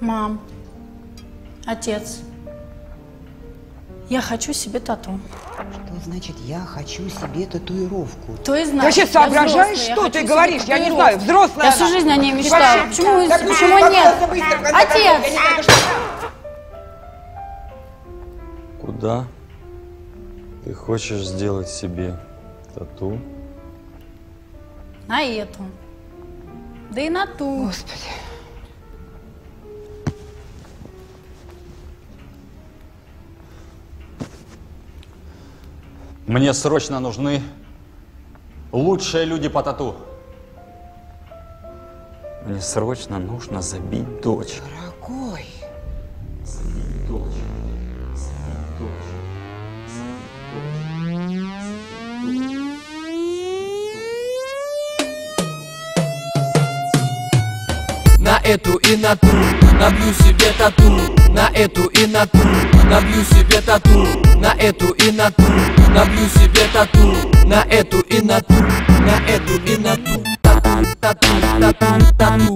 Мам, отец, я хочу себе тату. Что значит «я хочу себе татуировку»? То есть, Ты вообще соображаешь, что ты говоришь? Я не знаю, взрослая. Я всю жизнь о ней мечтаю. Почему нет? Отец! Куда ты хочешь сделать себе тату? На эту. Да и на ту. Господи. Мне срочно нужны лучшие люди по тату. Мне срочно нужно забить дочь. Дорогой. Забить дочь. Забить дочь. На эту и на ту набью себе тату. На эту и на ту набью себе тату. На эту и на ту набью себе тату. На эту и на ту, на эту и на ту. Тату, тату, тату, тату,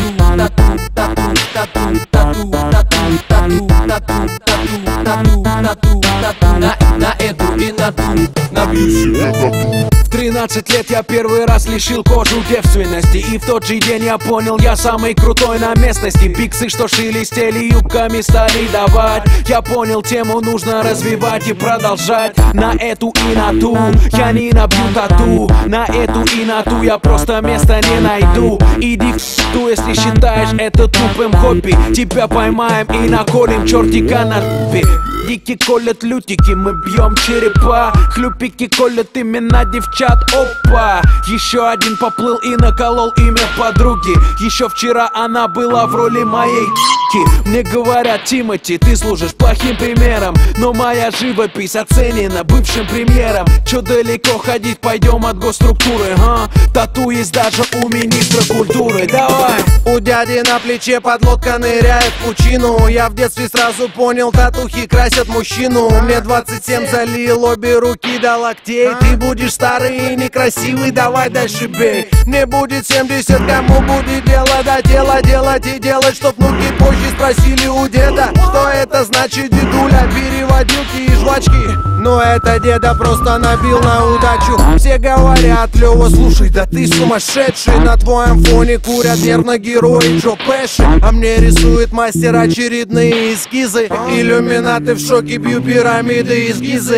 тату, тату, тату, тату, тату, тату, тату, тату, тату, тату, на эту и на ту набью себе тату. В 13 лет я первый раз лишил кожу девственности. И в тот же день я понял, я самый крутой на местности. Биксы, что шелестели юбками, стали давать. Я понял, тему нужно развивать и продолжать. На эту и на ту я не набью тату. На эту и на ту я просто места не найду. Иди к ту, если считаешь это тупым хобби. Тебя поймаем и наколем чертика на тупе. Дики колят лютики, мы бьем черепа. Хлюпики колят имена девчат, опа. Еще один поплыл и наколол имя подруги. Еще вчера она была в роли моей ***ки. Мне говорят: Тимати, ты служишь плохим примером. Но моя живопись оценена бывшим премьером. Че далеко ходить, пойдем от госструктуры, а? Тату есть даже у министра культуры, давай. У дяди на плече подлодка ныряет в пучину. Я в детстве сразу понял, татухи красят мужчину. Мне 27, залил обе руки до локтей. Ты будешь старый и некрасивый, давай дальше бей. Мне будет 70, кому будет дело до дела делать и делать, чтоб внуки позже спросили у деда, что это значит, дедуля, переводилки и жвачки. Но это деда просто набил на удачу. Все говорят: Лёва, слушай, да ты сумасшедший. На твоем фоне курят нервно герои Джо Пэши. А мне рисует мастер очередные эскизы. Иллюминаты в шоке, бью пирамиды из Гизы.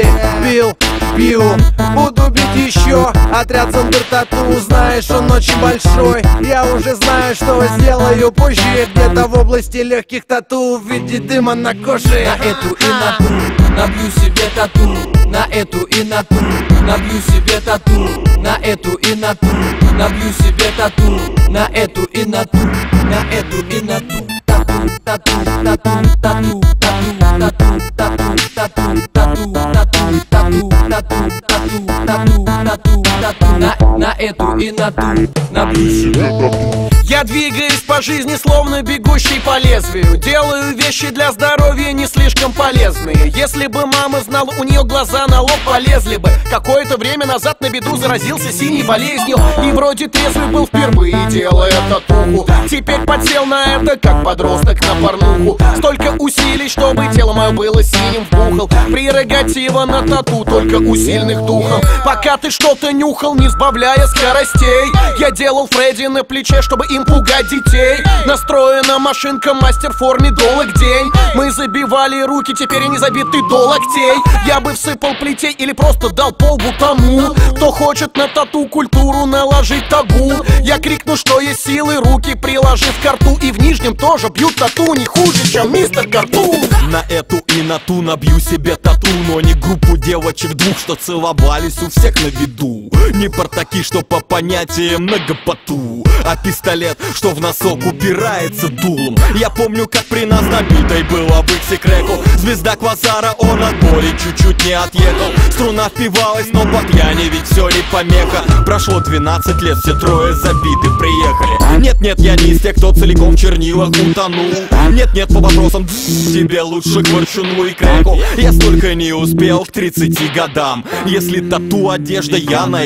Пью, буду бить еще. Отряд Зандер Тату, знаешь, он очень большой. Я уже знаю, что сделаю позже. Где-то в области легких тату в виде дыма на коже. На эту и на ту набью себе тату. На эту и на ту набью себе тату. На эту и на ту набью себе тату. На эту и на ту, на эту и на ту. Тату, тату, тату, тату, тату, тату, тату, тату, тату, тату, тату, тату, тату, тату, тату, на эту и на ту набью себе тату. Я двигаюсь по жизни, словно бегущий по лезвию. Делаю вещи для здоровья не слишком полезные. Если бы мама знала, у нее глаза на лоб полезли бы. Какое-то время назад на беду заразился синей болезнью. И вроде трезвый был впервые, делая татуху. Теперь подсел на это, как подросток на порнуху. Столько усилий, чтобы тело мое было синим вбухал. Прерогатива на тату только у сильных духом. Пока ты что-то нюхал, не сбавляя скоростей, я делал Фредди на плече, чтобы им пугать детей. Настроена машинка, мастер в форме до локтей. Мы забивали руки, теперь они забиты до локтей. Я бы всыпал плетей или просто дал полбу тому, кто хочет на тату культуру наложить табу. Я крикну, что есть силы, руки приложив к рту. И в нижнем тоже бьют тату не хуже, чем мистер Картун. На эту и на ту набью себе тату. Но не группу девочек двух, что целовались у всех на виду. Не портаки, что по понятиям многопоту, а пистолет, что в носок упирается дулом. Я помню, как при нас набитой было в иксе-креку. Звезда квазара, он от боли чуть-чуть не отъехал. Струна впивалась, но по пьяни ведь все не помеха. Прошло 12 лет, все трое забиты приехали. Нет-нет, я не из тех, кто целиком в чернилах утонул. Нет-нет, по вопросам тебе лучше к ворчуну и креку. Я столько не успел к 30 годам. Если тату одежда, я на